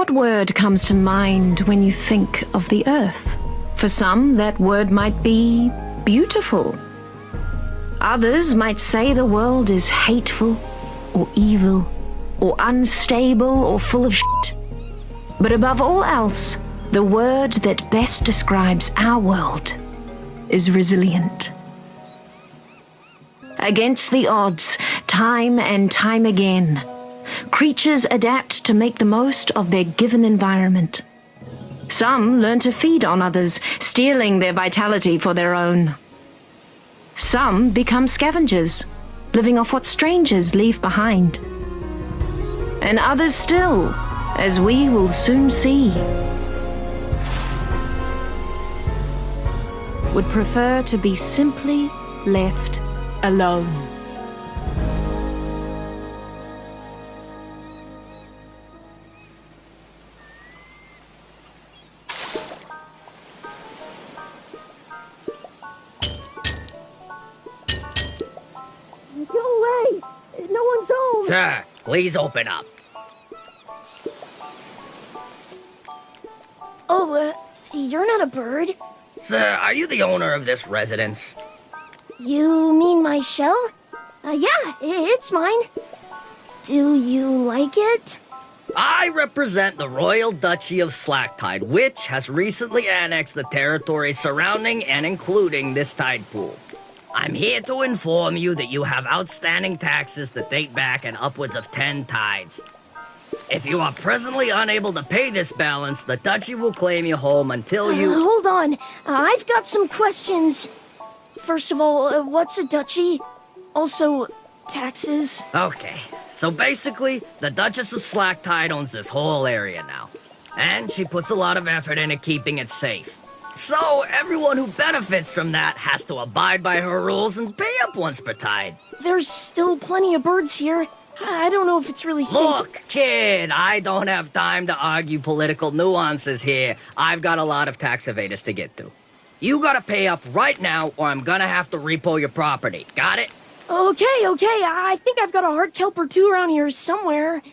What word comes to mind when you think of the earth? For some, that word might be beautiful. Others might say the world is hateful, or evil, or unstable, or full of shit. But above all else, the word that best describes our world is resilient. Against the odds, time and time again, creatures adapt to make the most of their given environment. Some learn to feed on others, stealing their vitality for their own. Some become scavengers, living off what strangers leave behind. And others still, as we will soon see, would prefer to be simply left alone. Go away! No one's home! Sir, please open up. Oh, you're not a bird. Sir, are you the owner of this residence? You mean my shell? Yeah, it's mine. Do you like it? I represent the Royal Duchy of Slacktide, which has recently annexed the territory surrounding and including this tide pool. I'm here to inform you that you have outstanding taxes that date back in upwards of 10 tides. If you are presently unable to pay this balance, the Duchy will claim you home until you... Hold on. I've got some questions. First of all, what's a duchy? Also, taxes. Okay, so basically, the Duchess of Slacktide owns this whole area now. And she puts a lot of effort into keeping it safe. So, everyone who benefits from that has to abide by her rules and pay up once per tide. There's still plenty of birds here. I don't know if it's really safe. Look, kid, I don't have time to argue political nuances here. I've got a lot of tax evaders to get through. You gotta pay up right now, or I'm gonna have to repo your property. Got it? Okay. I think I've got a hard kelp or two around here somewhere.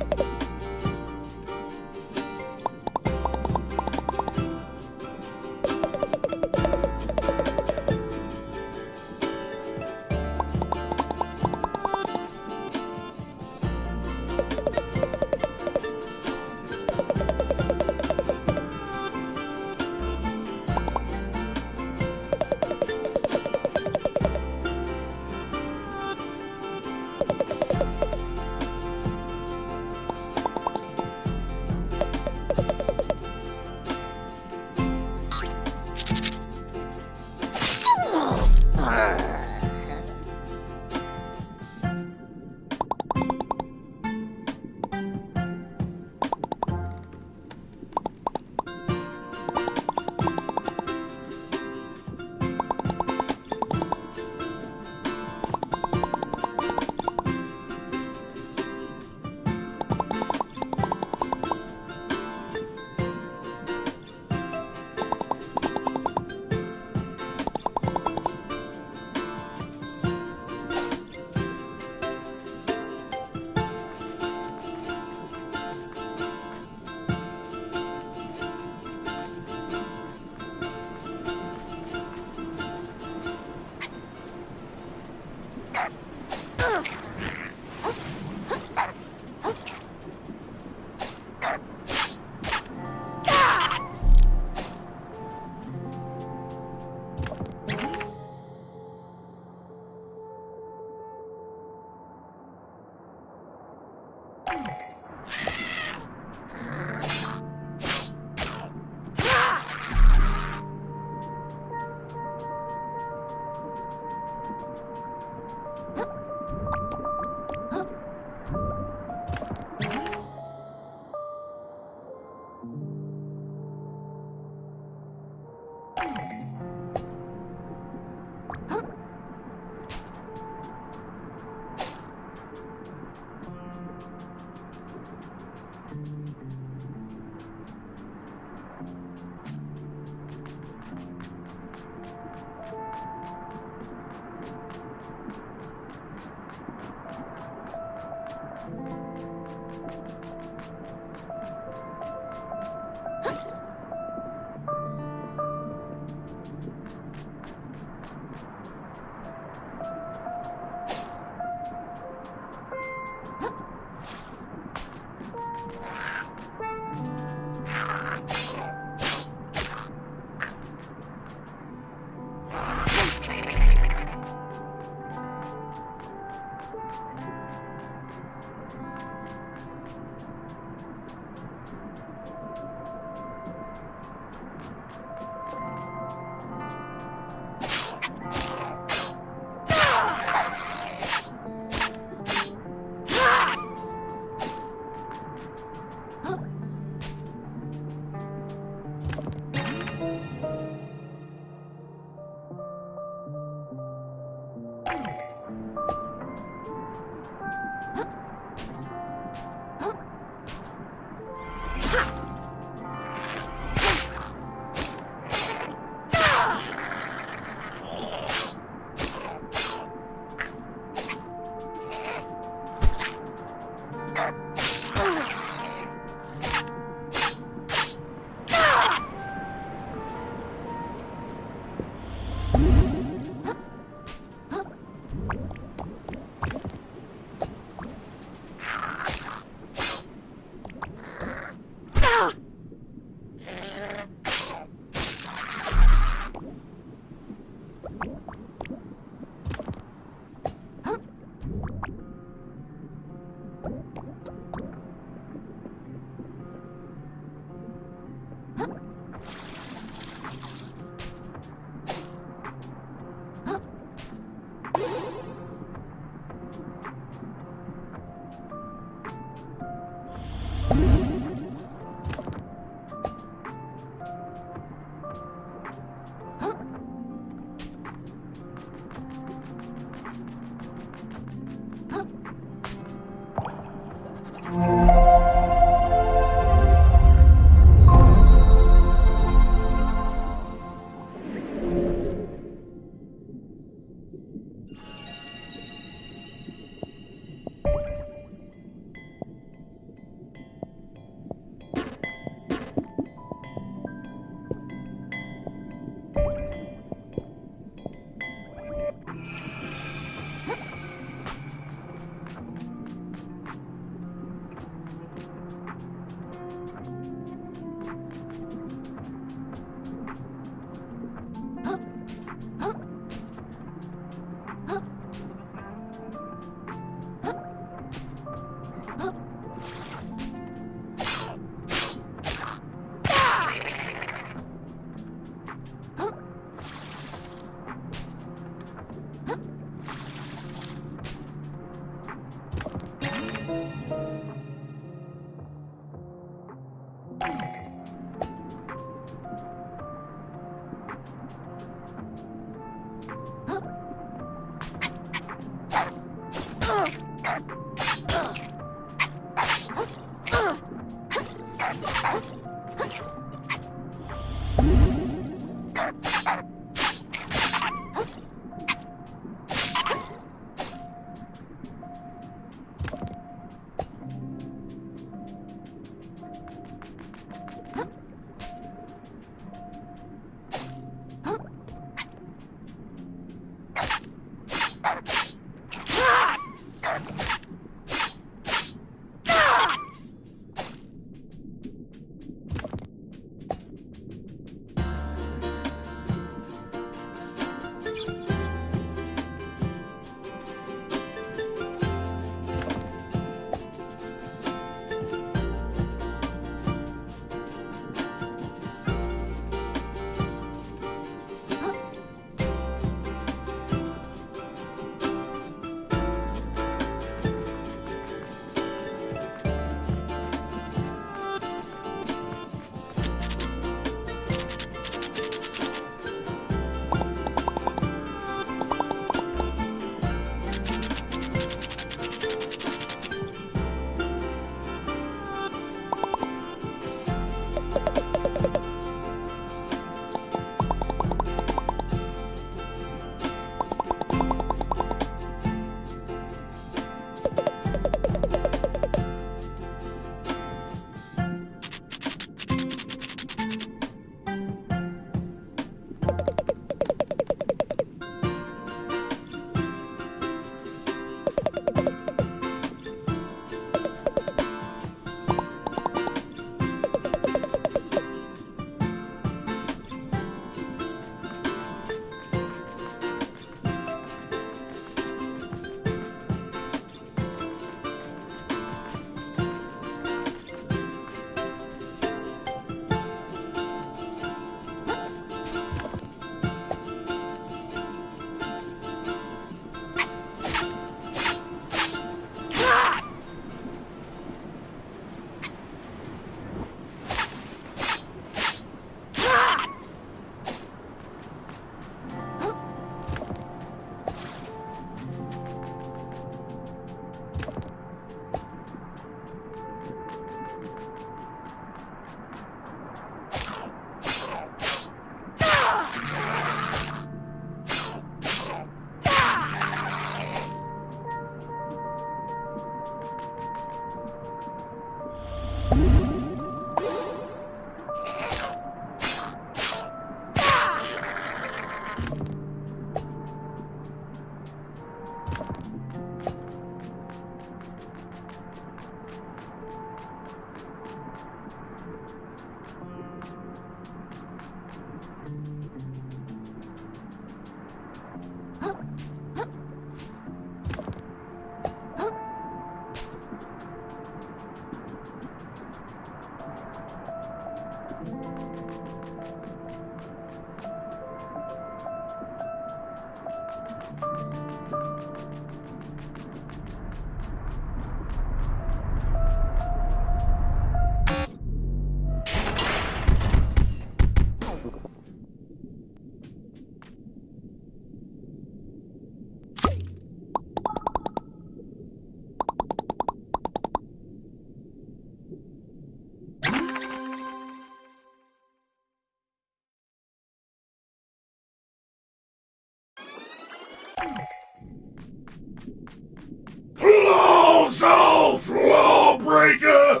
breaker!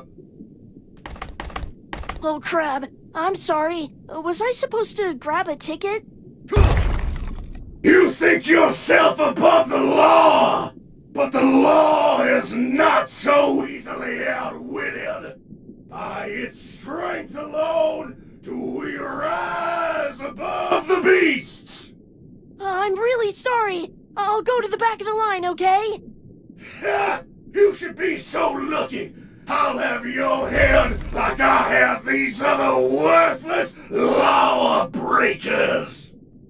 Oh, crap. I'm sorry. Was I supposed to grab a ticket? You think yourself above the law, but the law is not so easily outwitted. By its strength alone do we rise above the beasts. I'm really sorry. I'll go to the back of the line, okay? You should be so lucky. I'll have your head like I have these other worthless law breakers.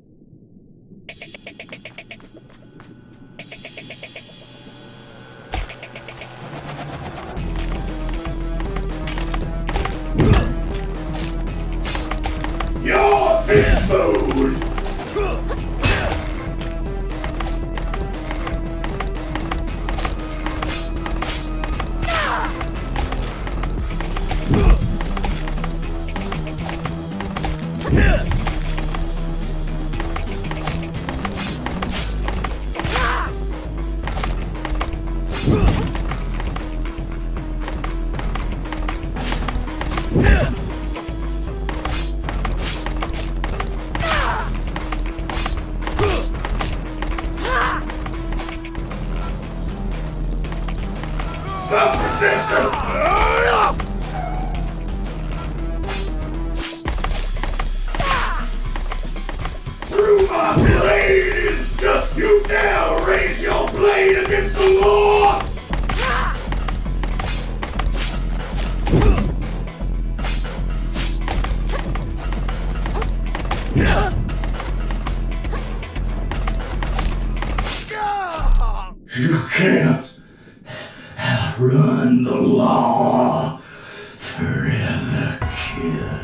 Your fish food! Stop resisting! Through my blade is just you now raise your blade against the law! You can't outrun the law forever, kid.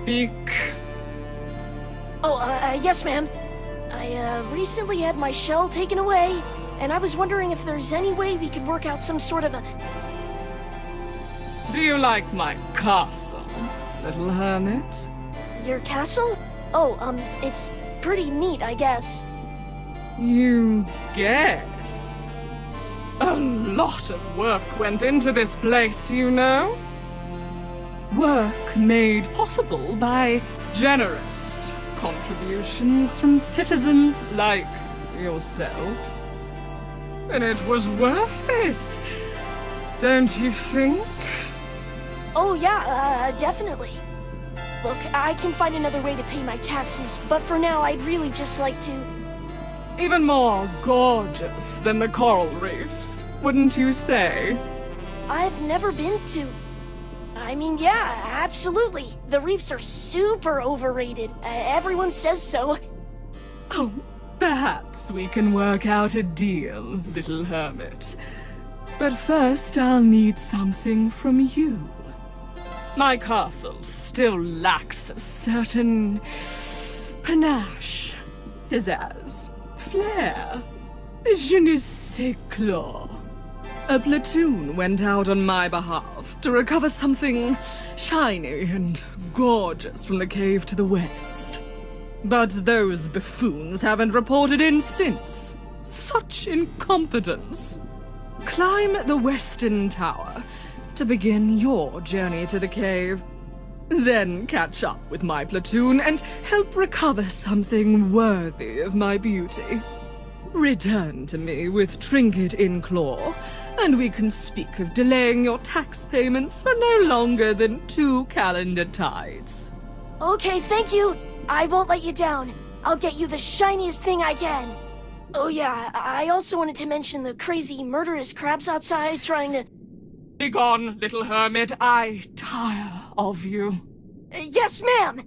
speak? Oh, yes, ma'am. I recently had my shell taken away, and I was wondering if there's any way we could work out some sort of a... Do you like my castle, little hermit? Your castle? Oh, it's pretty neat, I guess. You guess? A lot of work went into this place, you know? Work made possible by generous contributions from citizens like yourself. And it was worth it, don't you think? Oh, yeah, definitely. Look, I can find another way to pay my taxes, but for now, I'd really just like to... Even more gorgeous than the coral reefs, wouldn't you say? I've never been to... I mean, yeah, absolutely. The reefs are super overrated. Everyone says so. Oh, perhaps we can work out a deal, little hermit. But first, I'll need something from you. My castle still lacks a certain panache, pizzazz, flair, je ne sais quoi. A platoon went out on my behalf to recover something shiny and gorgeous from the cave to the west. But those buffoons haven't reported in since. Such incompetence. Climb the western tower to begin your journey to the cave. Then catch up with my platoon and help recover something worthy of my beauty. Return to me with trinket in claw, and we can speak of delaying your tax payments for no longer than 2 calendar tides. Okay, thank you. I won't let you down. I'll get you the shiniest thing I can. Oh yeah, I also wanted to mention the crazy murderous crabs outside trying to... Begone, little hermit. I tire of you. Yes, ma'am!